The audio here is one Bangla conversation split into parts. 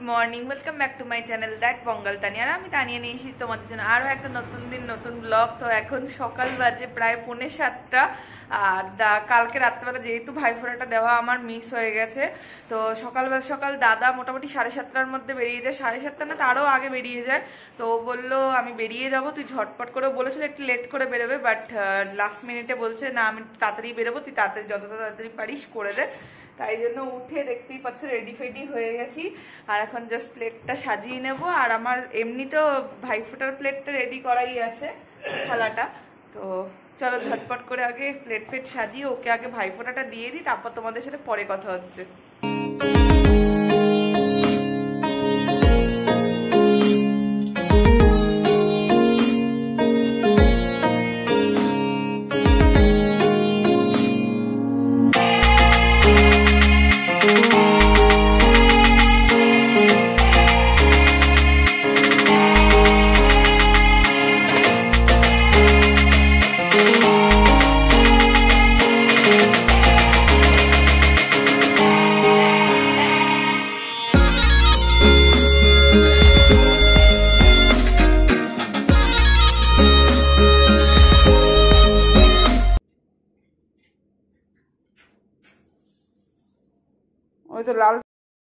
Morning, welcome back to my channel that Bangal Tania. আর আমি তানিয়া নিয়ে এসেছি তোমাদের জন্য আরও একটা নতুন দিন, নতুন ব্লগ। তো এখন সকাল বাজে প্রায় 6:45। আর কালকে রাত্রেবেলা যেহেতু ভাইফোঁটাটা দেওয়া আমার মিস হয়ে গেছে, তো সকাল দাদা মোটামুটি 7:30টার মধ্যে বেরিয়ে যায়। 7:30 না, তারও আগে বেরিয়ে যায়। তো ও বললো আমি বেরিয়ে যাব, তুই ঝটপট করে, বলেছিল একটু লেট করে বেরোবে, বাট লাস্ট মিনিটে বলছে না আমি তাড়াতাড়ি বেরোবো, তুই তাড়াতাড়ি যত তাড়াতাড়ি পারিস করে দে। তাই জন্য উঠে দেখতেই পাচ্ছ রেডি ফেডি হয়ে গেছি। আর এখন জাস্ট প্লেটটা সাজিয়ে নেব। আর আমার এমনিতেও ভাইফোঁটার প্লেটটা রেডি করাই আছে, থালাটা। তো চলো ঝটপট করে আগে প্লেট ফেট সাজিয়ে ওকে আগে ভাইফোঁটাটা দিয়ে দিই, তারপর তোমাদের সাথে পরে কথা হচ্ছে। ওই তো লাল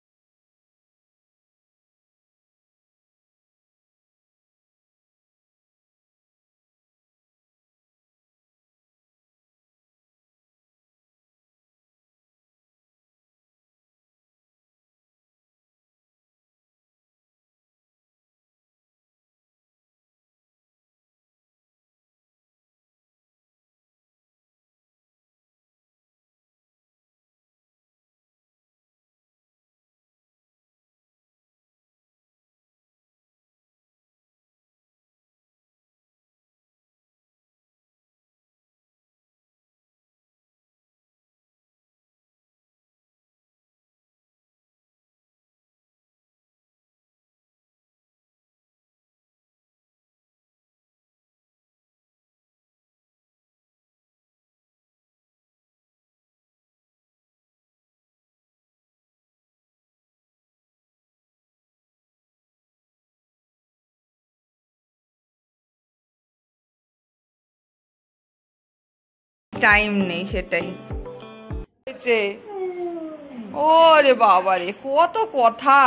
টাইম নেই, সেটাই হয়েছে। ওরে বাবা রে, কত কথা!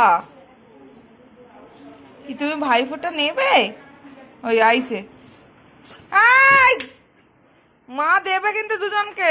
কি তুমি ভাইফোঁটা নেবে? ওই আইছে, আই মা দেবে কিন্তু দুজনকে।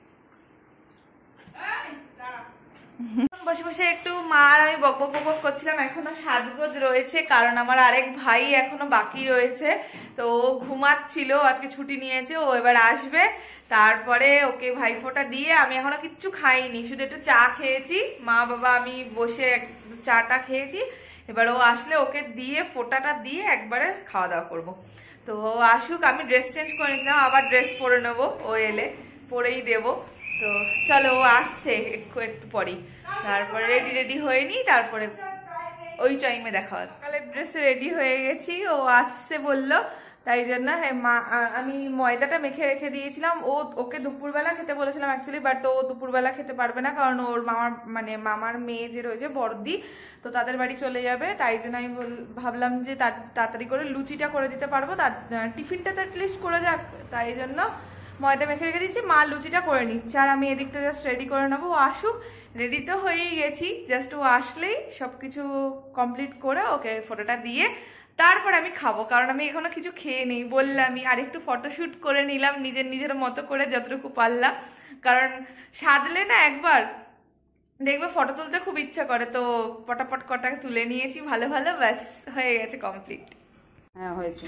বসে বসে একটু মা আর আমি বকবক বকবক করছিলাম। এখনো সাজগোজ রয়েছে, কারণ আমার আরেক ভাই এখনো বাকি রয়েছে। তো ও ঘুমাচ্ছিল, আজকে ছুটি নিয়েছে, ও এবার আসবে। তারপরে ওকে ভাইফোঁটা দিয়ে, আমি এখনো কিচ্ছু খাইনি, শুধু একটু চা খেয়েছি। মা বাবা আমি বসে চাটা খেয়েছি। এবার ও আসলে ওকে দিয়ে ফোঁটাটা দিয়ে একবারে খাওয়া দাওয়া করবো। তো ও আসুক, আমি ড্রেস চেঞ্জ করে নিয়েছিলাম, আবার ড্রেস পরে নেবো, ও এলে পরেই দেবো। তো চলো, ও আসছে একটু পরেই, তারপরে রেডি হয়ে নি, তারপরে ওই টাইমে দেখা হচ্ছে। কালের ড্রেসে রেডি হয়ে গেছি, ও আসছে বললো, তাই জন্য আমি ময়দাটা মেখে রেখে দিয়েছিলাম। ওকে দুপুরবেলা খেতে বলেছিলাম অ্যাকচুয়ালি, বাট ও দুপুরবেলা খেতে পারবে না, কারণ ওর মামার মেয়ে যে রয়েছে বড়দি, তো তাদের বাড়ি চলে যাবে। তাই জন্য আমি ভাবলাম যে তাড়াতাড়ি করে লুচিটা করে দিতে পারবো, তার টিফিনটা তো অ্যাটলিস্ট করে যাক। তাই জন্য ময়দা মেখে রেখে দিচ্ছি, মা লুচিটা করে নিচ্ছে, আর আমি এদিকটা জাস্ট রেডি করে নেবো। ও আসুক, রেডি তো হয়েই গেছি, জাস্ট ও আসলেই সবকিছু কমপ্লিট করে ওকে ফটোটা দিয়ে তারপর আমি খাবো, কারণ আমি এখনো কিছু খেয়ে নেই বললামই। আর একটু ফটোশুট করে নিলাম নিজের মতো করে যতটুকু পারলাম, কারণ সাজলে না একবার দেখবে ফটো তুলতে খুব ইচ্ছা করে। তো পটাপট কটা তুলে নিয়েছি ভালো ভালো, ব্যাস হয়ে গেছে কমপ্লিট। হ্যাঁ হয়েছে।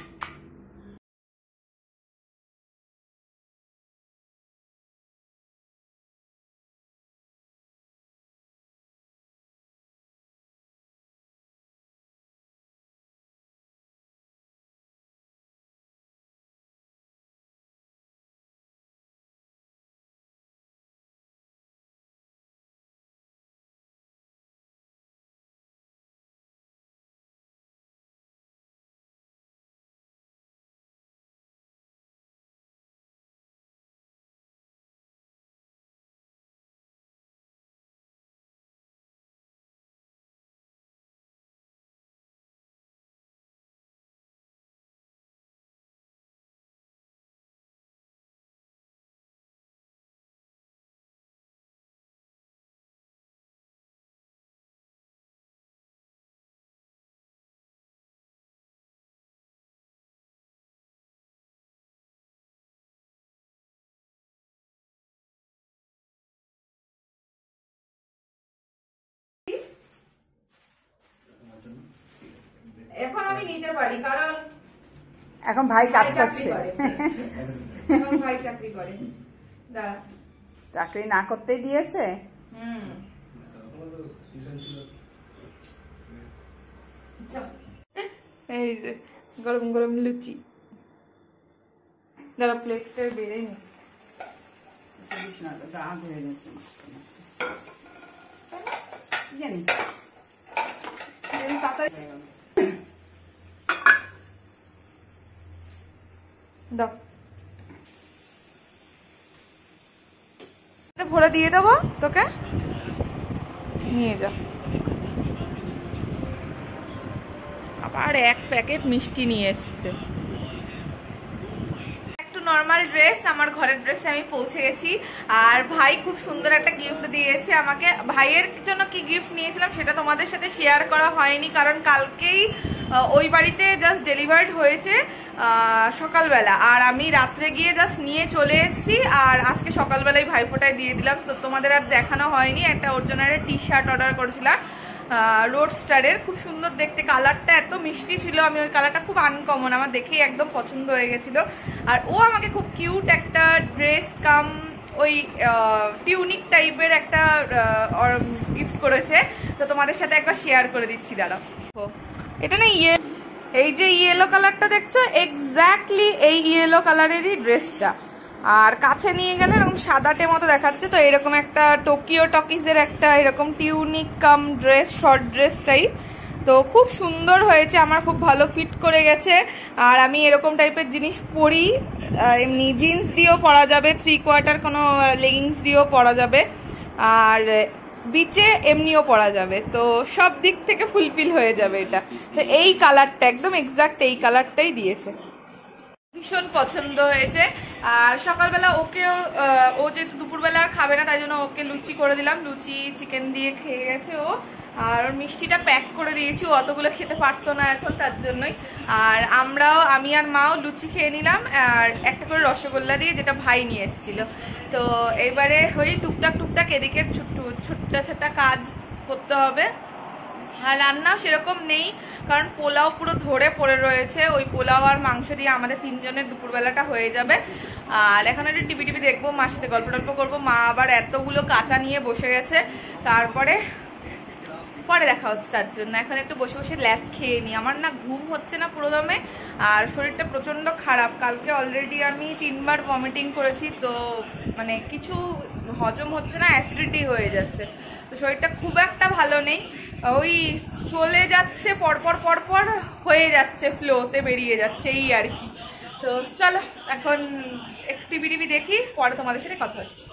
এখন আমি নিতে পারি, কারণ এখন ভাই কাজ করছে। এখন ভাই চাকরি করে। দাঁড়া, চাকরি না করতেই দিয়েছে। এই যে গরম গরম লুচি। দাঁড়া, প্লেটটা বেড়ে নি। জানি দাও, ভরে দিয়ে দেবো তোকে, নিয়ে যা। আবার এক প্যাকেট মিষ্টি নিয়ে এসছে। একটু নর্মাল ড্রেস, আমার ঘরের ড্রেসে আমি পৌঁছে গেছি। আর ভাই খুব সুন্দর একটা গিফট দিয়েছে আমাকে। ভাইয়ের জন্য কি গিফট নিয়েছিলাম সেটা তোমাদের সাথে শেয়ার করা হয়নি, কারণ কালকেই ওই বাড়িতে জাস্ট ডেলিভার্ড হয়েছে সকালবেলা, আর আমি রাত্রে গিয়ে জাস্ট নিয়ে চলে এসেছি। আর আজকে সকালবেলায় ভাইফোঁটায় দিয়ে দিলাম, তো তোমাদের আর দেখানো হয়নি। একটা ওর জন্য একটা টি শার্ট অর্ডার করেছিলাম রোডস্টারের, খুব সুন্দর দেখতে, কালারটা এত মিষ্টি ছিল। আমি ওই কালারটা খুব আনকমন, আমার দেখেই একদম পছন্দ হয়ে গেছিলো। আর ও আমাকে খুব কিউট একটা ড্রেস কাম ওই টিউনিক টাইপের একটা গিফট করেছে, তো তোমাদের সাথে একবার শেয়ার করে দিচ্ছি। দাঁড়াও, এটা না এই যে ইয়েলো কালারটা দেখছো, এক্স্যাক্টলি এই ইয়েলো কালারেরই ড্রেসটা। আর কাছে নিয়ে গেলে এরকম সাদাটে মতো দেখাচ্ছে, তো এরকম একটা টোকিও টকিজের একটা এরকম tunic cum dress, short dress type. তো খুব সুন্দর হয়েছে, আমার খুব ভালো ফিট করে গেছে। আর আমি এরকম টাইপের জিনিস পরি, এমনি জিন্স দিয়েও পরা যাবে, 3/4 কোনো লেগিংস দিয়েও পরা যাবে, আর বিচে এমনিও পরা যাবে। তো সব দিক থেকে ফুলফিল হয়ে যাবে এটা। তো এই কালারটা একদম এক্স্যাক্ট এই কালারটাই দিয়েছে, ভীষণ পছন্দ হয়েছে। আর সকালবেলা ওকেও, ও যেহেতু দুপুরবেলা আর খাবে না, তাই জন্য ওকে লুচি করে দিলাম, লুচি চিকেন দিয়ে খেয়ে গেছে ও। আর ওর মিষ্টিটা প্যাক করে দিয়েছি, ও অতগুলো খেতে পারতো না এখন, তার জন্যই। আর আমি আর মাও লুচি খেয়ে নিলাম, আর একটা করে রসগোল্লা দিয়ে, যেটা ভাই নিয়ে এসেছিল। তো এবারে ওই টুকটাক এদিকে ছোট্ট কাজ করতে হবে। আর রান্নাও সেরকম নেই, কারণ পোলাও পুরো ধরে পড়ে রয়েছে। ওই পোলাও আর মাংস দিয়ে আমাদের 3 জনের দুপুরবেলাটা হয়ে যাবে। আর এখন একটু টিভি দেখবো, মার সাথে গল্প টল্প করবো। মা আবার এতগুলো কাঁচা নিয়ে বসে গেছে, তারপরে পরে দেখা হচ্ছে। তার জন্য এখন একটু বসে বসে ল্যাপ খেয়ে নিই। আমার না ঘুম হচ্ছে না পুরো দমে, আর শরীরটা প্রচণ্ড খারাপ। কালকে অলরেডি আমি 3বার ভমিটিং করেছি, তো মানে কিছু হজম হচ্ছে না, অ্যাসিডিটি হয়ে যাচ্ছে। তো শরীরটা খুব একটা ভালো নেই, ওই চলে যাচ্ছে, পরপর হয়ে যাচ্ছে, ফ্লোতে বেরিয়ে যাচ্ছে, এই আর কি। তো চলো এখন একটু টিভি দেখি, পরে তোমাদের সাথে কথা হচ্ছে।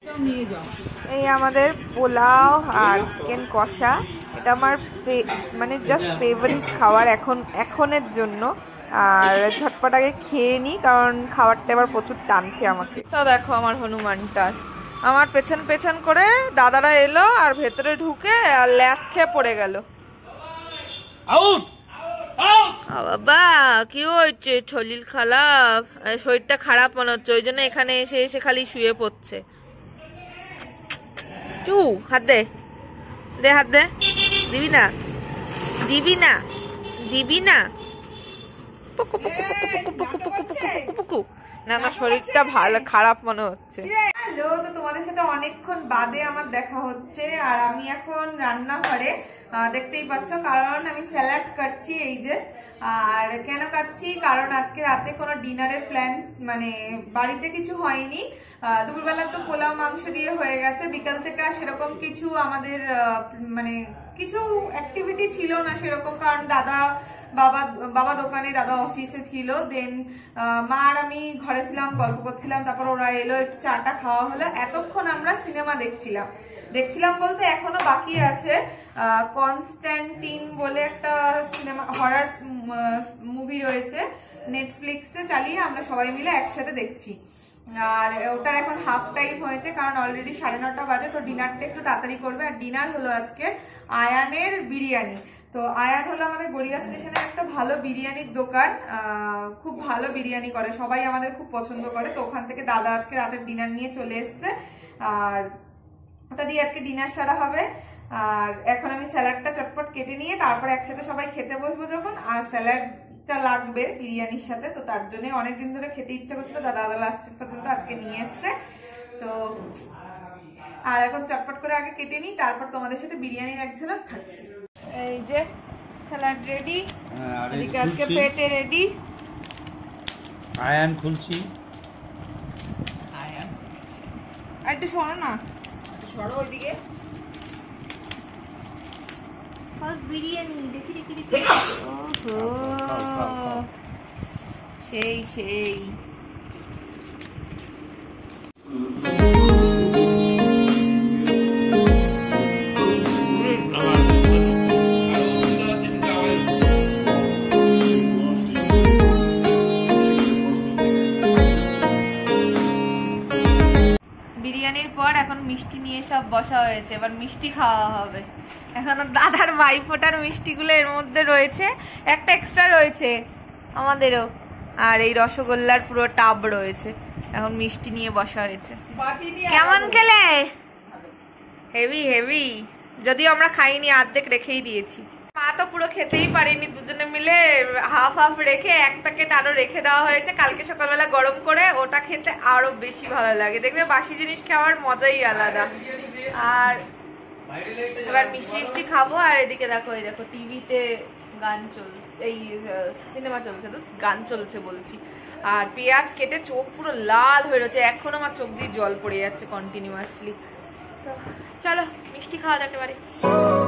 এই আমাদের পোলাও আর চিকেন কষা, এটা আমার মানে জাস্ট ফেভারিট খাবার এখনের জন্য। আর ঝটপট আগে খেয়ে নিই, কারণ খাবারটা এবার প্রচুর টানছে আমাকে। তো দেখো আমার হনুমানটার, আমার পেছন করে দাদারা এলো, আর ভেতরে ঢুকে আর ল্যাথ খেয়ে পড়ে গেল। বাবা কি হয়েছে? শরীর খারাপ, শরীরটা খারাপ মনে হচ্ছে, ওই জন্য এখানে এসে খালি শুয়ে পড়ছে। চু হাত দে, হাত দে, দিবি না না না, শরীরটা ভালো খারাপ মনে হচ্ছে। হ্যালো, তো তোমাদের সাথে অনেকক্ষণ বাদে আমার দেখা হচ্ছে। আর আমি এখন রান্নাঘরে, দেখতেই পাচ্ছ, কারণ আমি স্যালাড কাটছি, এই যে। আর কেন কাটছি, কারণ আজকে রাতে কোনো ডিনারের প্ল্যান, মানে বাড়িতে কিছু হয়নি। দুপুরবেলা তো পোলাও মাংস দিয়ে হয়ে গেছে, বিকাল থেকে আর সেরকম কিছু আমাদের মানে কিছু অ্যাক্টিভিটি ছিল না সেরকম, কারণ বাবা দোকানে, দাদা অফিসে ছিল। দেন মা আর আমি ঘরে ছিলাম, গল্প করছিলাম, তারপর ওরা এলো, একটু চাটা খাওয়া হলো। এতক্ষণ আমরা সিনেমা দেখছিলাম বলতে এখনো বাকি আছে। কনস্ট্যান্টিন বলে একটা সিনেমা, হরর মুভি রয়েছে, নেটফ্লিক্সে চালিয়ে আমরা সবাই মিলে একসাথে দেখছি। আর ওটার এখন হাফ টাইম হয়েছে, কারণ অলরেডি 9:30 বাজে। তো ডিনারটা একটু তাড়াতাড়ি করবে। আর ডিনার হলো আজকে আয়ানের বিরিয়ানি। তো আয়ান হলো আমাদের গড়িয়া স্টেশনের একটা ভালো বিরিয়ানির দোকান, খুব ভালো বিরিয়ানি করে, সবাই আমাদের খুব পছন্দ করে। তো ওখান থেকে দাদা আজকে রাতের ডিনার নিয়ে চলে এসছে, আর ওটা দিয়ে আজকে ডিনার সারা হবে। আর এখন আমি স্যালাডটা চটপট কেটে নিয়ে তারপর একসাথে সবাই খেতে বসবো যখন। আর স্যালাডটা লাগবে বিরিয়ানির সাথে, তো তার জন্য অনেকদিন ধরে খেতে ইচ্ছা করছিল, দাদা লাস্ট পর্যন্ত আজকে নিয়ে এসছে। তো আর এখন চটপট করে আগে কেটে নিই, তারপর তোমাদের সাথে বিরিয়ানির এক ঝলক খাচ্ছি। এই যে স্যালাড রেডি, এদিকে আজকে পেটে রেডি। আয়ান খুলছি। আর একটু সরো না, সরো ওইদিকে। বিরিয়ানি দেখি দেখি দেখি। ওহো সেই সেই। বিরিয়ানির পর এখন মিষ্টি নিয়ে সব বসা হয়েছে, এবার মিষ্টি খাওয়া হবে। এখনো দাদার ভাইফোঁটার মিষ্টিগুলো এর মধ্যে রয়েছে, একটা এক্সট্রা রয়েছে আমাদেরও, আর এই রসগোল্লার পুরো টাব রয়েছে। এখন মিষ্টি নিয়ে বসা হয়েছে। কেমন খেলে? হেভি হেভি, যদিও আমরা খাইনি, অর্ধেক রেখেই দিয়েছি। মা তো পুরো খেতেই পারেনি, দুজনে মিলে হাফ হাফ রেখে এক প্যাকেট আরো রেখে দেওয়া হয়েছে কালকে সকালবেলা গরম করে, ওটা খেতে আরো বেশি ভালো লাগে। দেখবে বাসি জিনিস খাওয়ার মজাই আলাদা। আর এবার মিষ্টি মিষ্টি খাবো। আর এদিকে দেখো, এই দেখো টিভিতে গান চলছে, এই সিনেমা চলছে, তো গান চলছে বলছি। আর পেঁয়াজ কেটে চোখ পুরো লাল হয়ে রয়েছে, এখন আমার চোখ দিয়ে জল পড়ে যাচ্ছে কন্টিনিউয়াসলি। চলো মিষ্টি খাওয়া যেতে পারে।